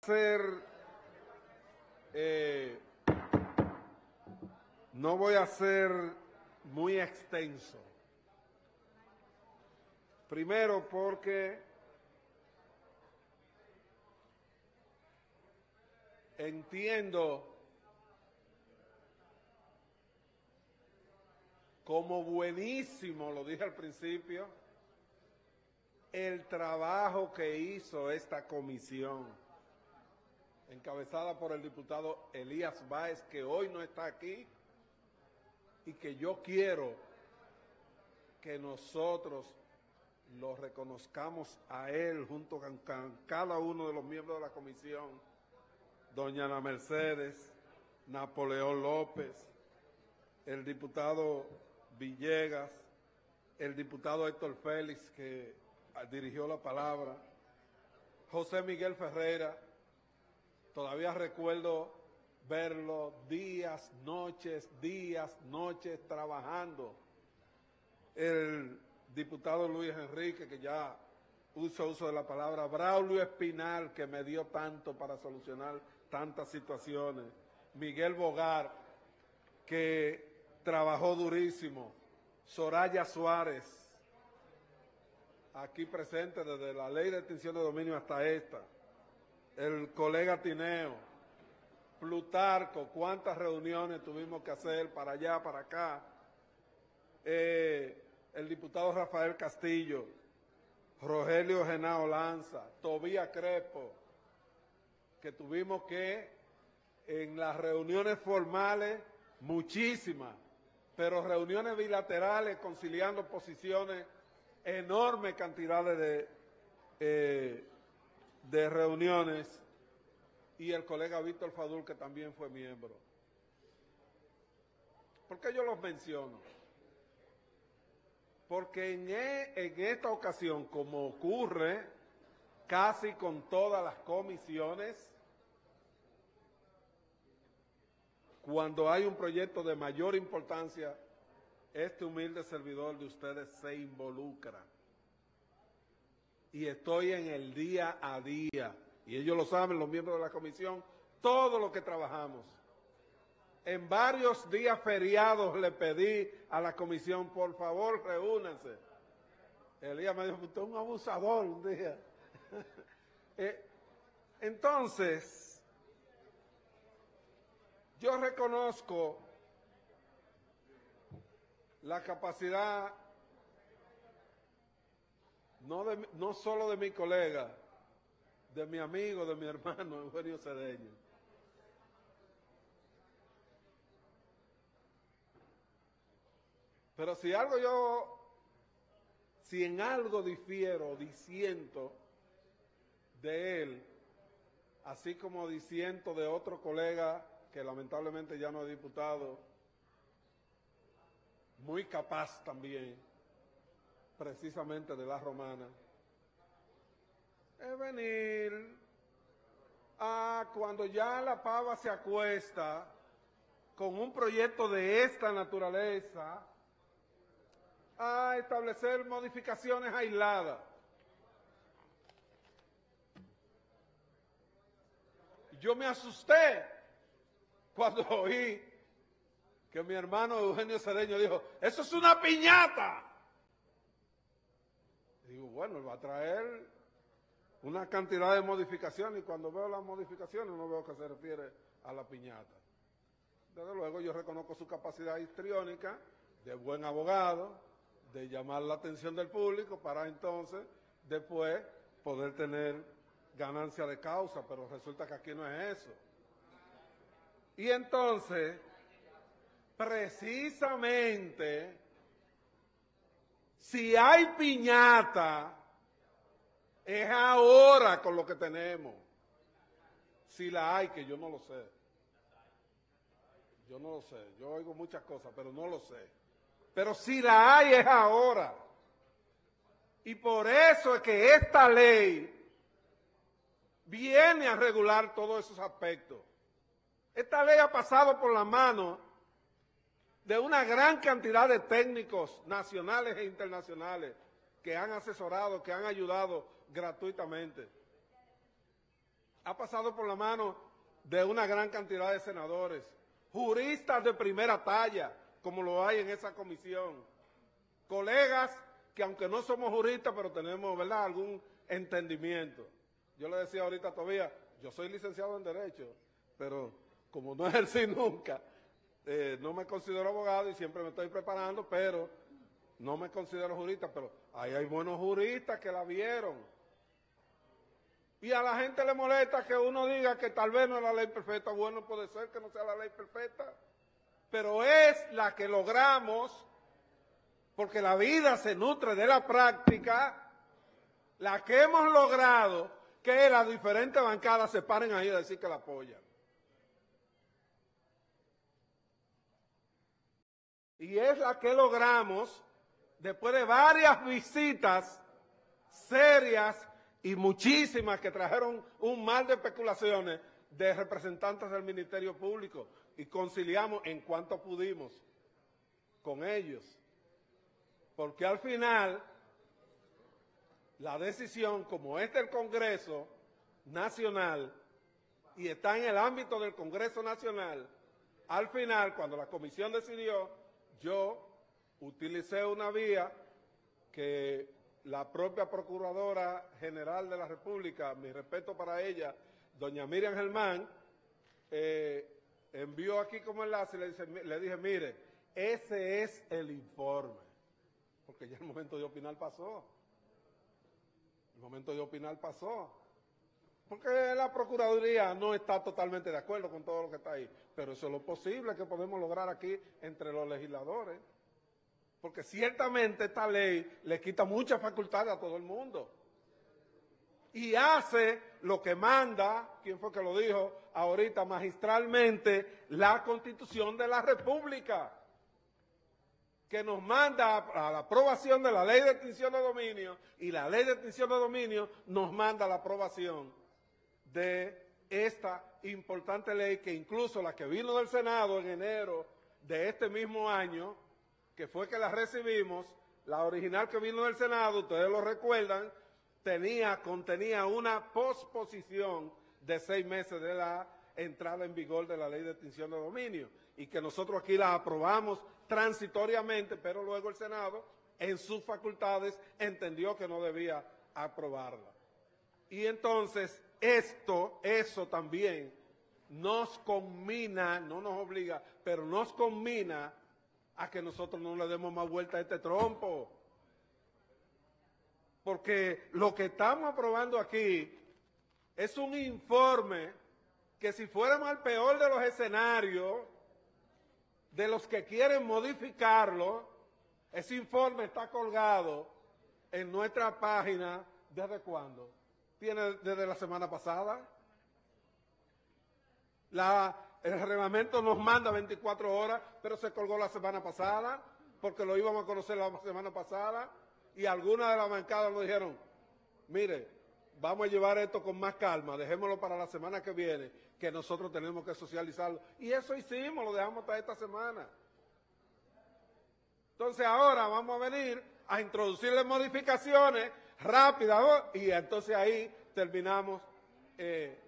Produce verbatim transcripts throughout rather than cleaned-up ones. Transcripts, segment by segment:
ser, eh, no voy a ser muy extenso. Primero porque entiendo como buenísimo, lo dije al principio, el trabajo que hizo esta comisión, encabezada por el diputado Elías Báez, que hoy no está aquí, y que yo quiero que nosotros lo reconozcamos a él junto con, con cada uno de los miembros de la comisión, doña Ana Mercedes, Napoleón López, el diputado Villegas, el diputado Héctor Félix, que dirigió la palabra, José Miguel Ferreira. Todavía recuerdo verlo días, noches, días, noches trabajando. El diputado Luis Enrique, que ya uso uso de la palabra, Braulio Espinal, que me dio tanto para solucionar tantas situaciones, Miguel Bogar, que trabajó durísimo, Soraya Suárez, aquí presente desde la ley de extinción de dominio hasta esta, el colega Tineo, Plutarco, cuántas reuniones tuvimos que hacer para allá, para acá, eh, el diputado Rafael Castillo, Rogelio Genao Lanza, Tobías Crespo, que tuvimos que, en las reuniones formales, muchísimas, pero reuniones bilaterales, conciliando posiciones, enormes cantidades de, eh, de reuniones, y el colega Víctor Fadul, que también fue miembro. ¿Por qué yo los menciono? Porque en, e, en esta ocasión, como ocurre casi con todas las comisiones, cuando hay un proyecto de mayor importancia, este humilde servidor de ustedes se involucra. Y estoy en el día a día, y ellos lo saben, los miembros de la comisión, todo lo que trabajamos. En varios días feriados le pedí a la comisión, por favor, reúnanse. Elías me dijo, usted es un abusador un día. eh, entonces, yo reconozco la capacidad no, de, no solo de mi colega, de mi amigo, de mi hermano Eugenio Cedeño. Pero si algo yo, si en algo difiero, disiento de él, así como disiento de otro colega que lamentablemente ya no es diputado, muy capaz también, precisamente de la Romana, es venir a cuando ya la pava se acuesta con un proyecto de esta naturaleza, a establecer modificaciones aisladas. Yo me asusté cuando oí que mi hermano Eugenio Cedeño dijo, eso es una piñata. Y digo, bueno, él va a traer una cantidad de modificaciones, y cuando veo las modificaciones no veo que se refiere a la piñata. Desde luego yo reconozco su capacidad histriónica de buen abogado, de llamar la atención del público para entonces, después, poder tener ganancia de causa, pero resulta que aquí no es eso. Y entonces, precisamente, si hay piñata, es ahora con lo que tenemos. Si la hay, que yo no lo sé. Yo no lo sé. Yo oigo muchas cosas, pero no lo sé. Pero si la hay, es ahora. Y por eso es que esta ley viene a regular todos esos aspectos. Esta ley ha pasado por la mano de una gran cantidad de técnicos nacionales e internacionales que han asesorado, que han ayudado gratuitamente. ha pasado por la mano de una gran cantidad de senadores, juristas de primera talla, como lo hay en esa comisión, colegas que aunque no somos juristas, pero tenemos, ¿verdad?, algún entendimiento. Yo le decía ahorita todavía, yo soy licenciado en Derecho, pero como no ejercí nunca, eh, no me considero abogado y siempre me estoy preparando, pero no me considero jurista, pero ahí hay buenos juristas que la vieron. Y a la gente le molesta que uno diga que tal vez no es la ley perfecta. Bueno, puede ser que no sea la ley perfecta, pero es la que logramos, porque la vida se nutre de la práctica, la que hemos logrado que las diferentes bancadas se paren ahí a decir que la apoyan. Y es la que logramos después de varias visitas serias y muchísimas que trajeron un mar de especulaciones de representantes del Ministerio Público, y conciliamos en cuanto pudimos con ellos. Porque al final, la decisión, como es del Congreso Nacional y está en el ámbito del Congreso Nacional, al final, cuando la comisión decidió, yo utilicé una vía que la propia Procuradora General de la República, mi respeto para ella, doña Miriam Germán, eh, envió aquí como enlace y le, dice, le dije, mire, ese es el informe, porque ya el momento de opinar pasó, el momento de opinar pasó, porque la Procuraduría no está totalmente de acuerdo con todo lo que está ahí, pero eso es lo posible que podemos lograr aquí entre los legisladores. Porque ciertamente esta ley le quita muchas facultades a todo el mundo. Y hace lo que manda, ¿quién fue que lo dijo ahorita magistralmente? La Constitución de la República, que nos manda a la aprobación de la Ley de Extinción de Dominio, y la Ley de Extinción de Dominio nos manda la aprobación de esta importante ley, que incluso la que vino del Senado en enero de este mismo año, que fue que la recibimos, la original que vino del Senado, ustedes lo recuerdan, tenía, contenía una posposición de seis meses de la entrada en vigor de la Ley de Extinción de Dominio, y que nosotros aquí la aprobamos transitoriamente, pero luego el Senado, en sus facultades, entendió que no debía aprobarla. Y entonces, esto, eso también nos conmina, no nos obliga, pero nos conmina a que nosotros no le demos más vuelta a este trompo. Porque lo que estamos aprobando aquí es un informe que, si fuéramos al peor de los escenarios, de los que quieren modificarlo, ese informe está colgado en nuestra página. ¿Desde cuándo? ¿Tiene desde la semana pasada? La... El reglamento nos manda veinticuatro horas, pero se colgó la semana pasada, porque lo íbamos a conocer la semana pasada, y algunas de las bancadas nos dijeron, mire, vamos a llevar esto con más calma, dejémoslo para la semana que viene, que nosotros tenemos que socializarlo. Y eso hicimos, lo dejamos hasta esta semana. Entonces ahora vamos a venir a introducirle modificaciones rápidas, ¿no? Y entonces ahí terminamos... Eh,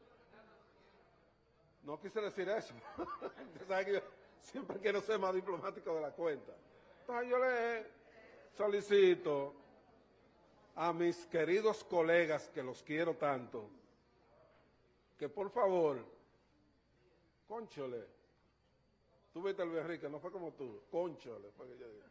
No quise decir eso. ¿Sabes que yo siempre quiero ser más diplomático de la cuenta? Entonces yo le solicito a mis queridos colegas, que los quiero tanto, que por favor, cónchole, tú viste Luis Enrique, no fue como tú, cónchole, fue que yo dije.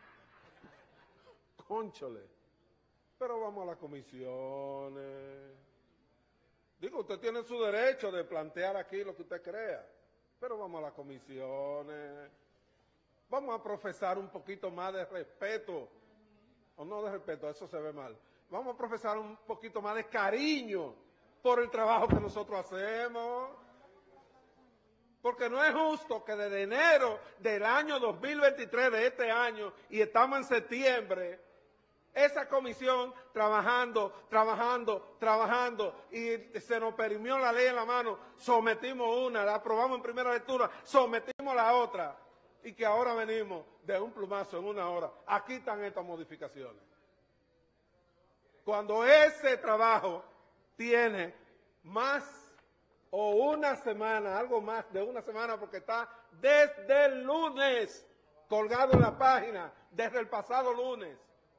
Cónchole, pero vamos a las comisiones. Digo, usted tiene su derecho de plantear aquí lo que usted crea, pero vamos a las comisiones, vamos a profesar un poquito más de respeto, o no de respeto, eso se ve mal, vamos a profesar un poquito más de cariño por el trabajo que nosotros hacemos, porque no es justo que desde enero del año dos mil veintitrés, de este año, y estamos en septiembre, esa comisión trabajando, trabajando, trabajando, y se nos perimió la ley en la mano, sometimos una, la aprobamos en primera lectura, sometimos la otra, y que ahora venimos de un plumazo en una hora. Aquí están estas modificaciones. Cuando ese trabajo tiene más o una semana, algo más de una semana, porque está desde el lunes colgado en la página, desde el pasado lunes,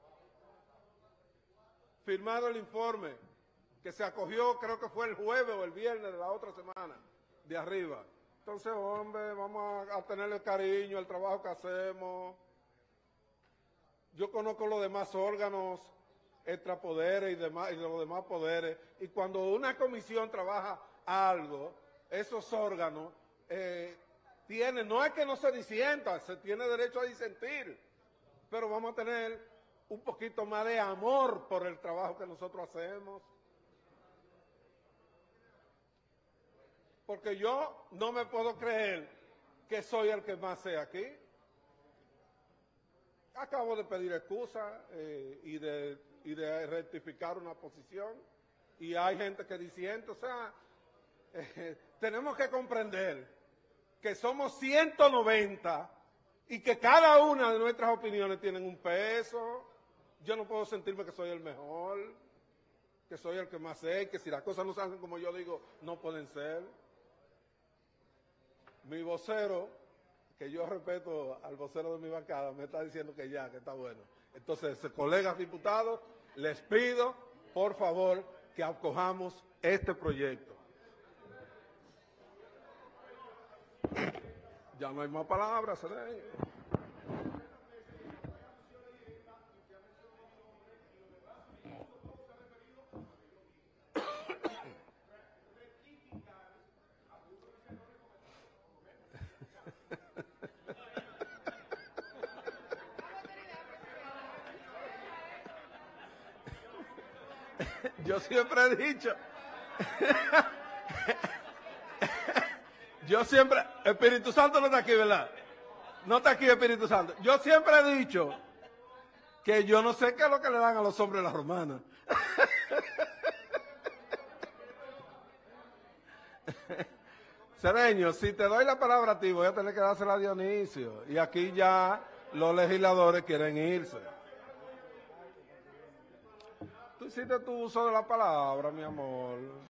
firmado el informe, que se acogió, creo que fue el jueves o el viernes de la otra semana, de arriba. Entonces, hombre, vamos a, a tenerle cariño al trabajo que hacemos. Yo conozco los demás órganos, extrapoderes y, demás, y los demás poderes, y cuando una comisión trabaja algo, esos órganos eh, tienen, no es que no se disientan, se tiene derecho a disentir, pero vamos a tener un poquito más de amor por el trabajo que nosotros hacemos. Porque yo no me puedo creer que soy el que más sé aquí. Acabo de pedir excusa eh, y, de, y de rectificar una posición, y hay gente que disiente. O sea, eh, tenemos que comprender que somos ciento noventa y que cada una de nuestras opiniones tienen un peso. Yo no puedo sentirme que soy el mejor, que soy el que más sé, que si las cosas no se hacen como yo digo, no pueden ser. Mi vocero, que yo respeto al vocero de mi bancada, me está diciendo que ya, que está bueno. Entonces, colegas diputados, les pido, por favor, que acojamos este proyecto. Ya no hay más palabras, ¿eh? Yo siempre he dicho, yo siempre, Espíritu Santo no está aquí, ¿verdad? No está aquí Espíritu Santo. Yo siempre he dicho que yo no sé qué es lo que le dan a los hombres las romanas. Cedeño, si te doy la palabra a ti, voy a tener que dársela a Dionisio. Y aquí ya los legisladores quieren irse. Tú hiciste tu uso de la palabra, mi amor.